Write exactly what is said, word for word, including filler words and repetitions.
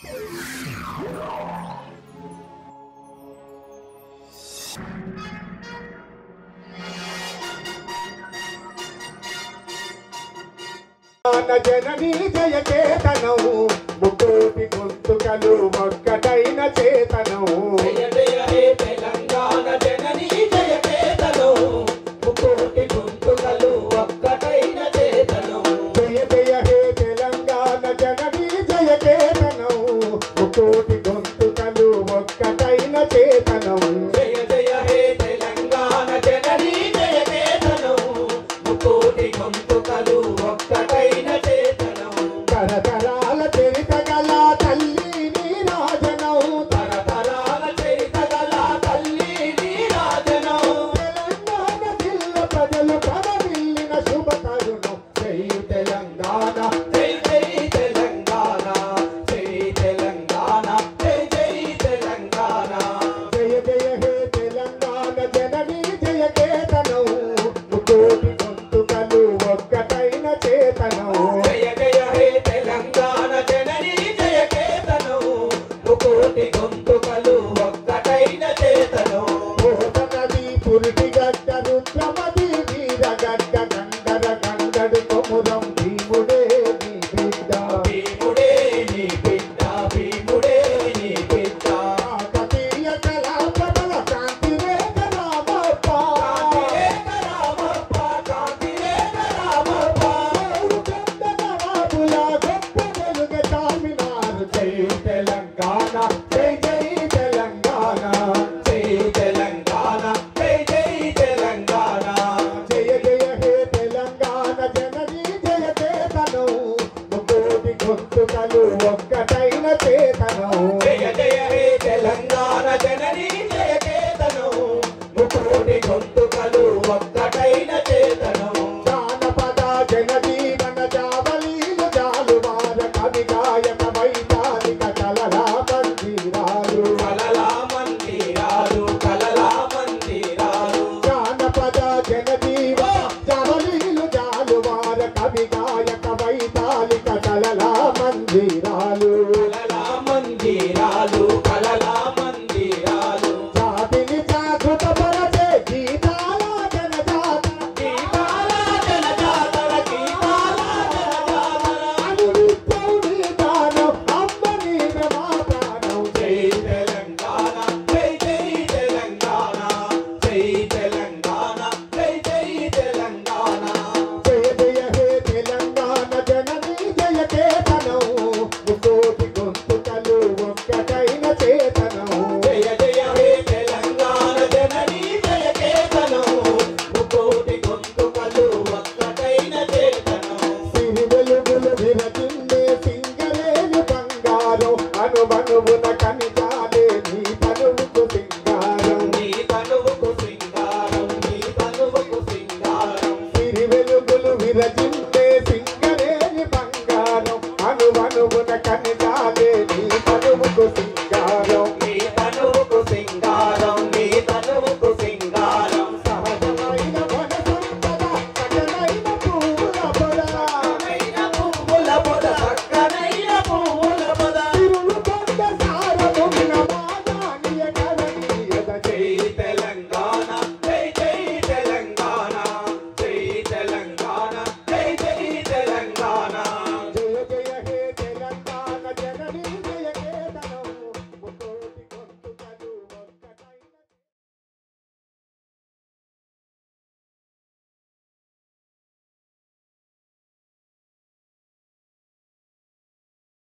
జననీ జయ చేతనం ముకోటి గొంతుకలు ఒక్కటైన చేతనం జయ జయ హే తెలంగాణ జననీ జయ చేతనం ముకోటి గొంతుకలు ఒక్కటైన చేతనం జయ జయ హే తెలంగాణ జననీ జయ చేతనం ముకోటి గొంతుకలు ఒక్కటైన చేతనం జయ జయ హే తెలంగాణ జననీ జయ చేతనం ముకోటి గొంతుకలు ఒక్కటైన చేతనం తరతరాల చరిత గల తల్లి నీరాజనం తరతరాల చరిత గల తల్లి నీరాజనం తెలంగాణ జిల్లా ప్రజలు కదలిన శుభ తరుణం జై తెలంగాణ జై జై తెలంగాణ జై తెలంగాణ జై జై తెలంగాణ జయ జయ హే తెలంగాణ జననీ జయ కేతనం ముకోటి గొంతుకలు ఒక్కటైన చేతనం జయ జయ హే తెలంగాణ జననీ జయ కేతనం ముకోటి గొంతుకలు ఒక్కటైన చేతనం నది పురిటి గడ్డ రుద్రమది వీరగడ్డ గండర గండడు కొమురం భీముడే నీ బిడ్డ భీముడే నీ బిడ్డ భీముడే నీ బిడ్డ కాకతీయ కళాపటల కాంతి వేగ రామప్ప కాంతిరేఖ రామప్ప కాంతిరేఖ రామప్ప గండ నవాబుల గొప్ప వెలుగ చార్మినారు జై తెలంగాణ జై జై తెలంగాణ జై తెలంగాణ జై జై తెలంగాణ జయ జయ హే తెలంగాణ జననీ జయ చేతనం ముకోటి గొంతుకలు ఒక్కటైన చేతనం జయ జయ హే తెలంగాణ జననీ జయ కేతనం ముకోటి గొంతుకలు ఒక్కటైన చేతనం జానపద జనజీవన జావలీలు జాలువార కవి గాయక వైతాళిక కలలా మందిరాలు కలలా మందిరాలు కలలా మందిరాలు జానపద జనజీవ జావలీలు జాలువార కవి గాయక వైతాళిక కలలా మందిరాలు కలలా మందిరాలు కలలా మందిరాలు జాతిని జాగృత పరచే గీతాల జనజాతర గీతాల జనజాతర గీతాల జనజాతర అనునిత్యౌని దానం అమ్మని ప్రమాణం జై తెలంగాణ జై జై తెలంగాణ జై తెలంగాణ జై జై తెలంగాణ జయ జయ హే తెలంగాణ జననీ జయ కేతనం ముకోటి గొంతుకలు ఒక్కటైన చేతనం జయ జయ హే తెలంగాణ జననీ జయ కేతనం ముకోటి గొంతుకలు ఒక్కటైన చేతనం సిరి వెలుగులు విరజిల్లే సింగరేణి బంగారం అనుమనువున కనిజాలే నీ తనువుకు సింగారం నీ తనువుకు సింగారం నీ తనువుకు సింగారం సిరి వెలుగులు విరజిల్లే సింగరేణి బంగారం అనుమనువున కనిజాలే నీ తనువుకు సింగారం